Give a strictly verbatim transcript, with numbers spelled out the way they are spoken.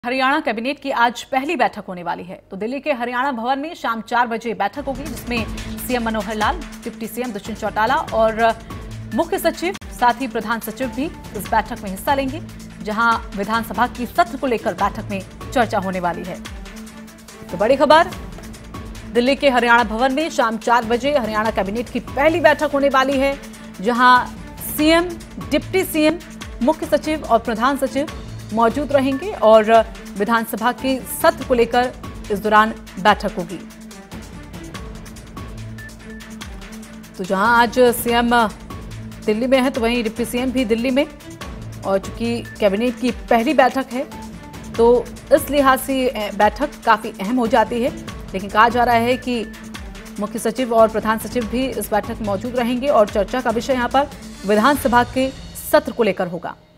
Haryana cabinet की आज पहली बैठक होने वाली है। तो दिल्ली के हरियाणा भवन में शाम चार बजे बैठक होगी, जिसमें CM Manohar Lal, deputy CM Dushyant Chautala और मुख्य सचिव साथ ही प्रधान सचिव भी इस बैठक में हिस्सा लेंगे, जहां विधानसभा की सत्र को लेकर बैठक में चर्चा होने वाली है। तो बड़ी खबर, दिल्ली के हरियाणा भवन में शाम चार बजे हरियाणा कैबिनेट की पहली बैठक होने वाली है, जहां सीएम, डिप्टी सीएम, मुख्य सचिव और प्रधान सचिव मौजूद रहेंगे और विधानसभा के सत्र को लेकर इस दौरान बैठक होगी। तो जहां आज सीएम दिल्ली में है, तो वहीं डिप्टी सीएम भी दिल्ली में, और चूंकि कैबिनेट की पहली बैठक है तो इस लिहाज से बैठक काफी अहम हो जाती है। लेकिन कहा जा रहा है कि मुख्य सचिव और प्रधान सचिव भी इस बैठक में मौजूद रहेंगे और चर्चा का विषय यहां पर विधानसभा के सत्र को लेकर होगा।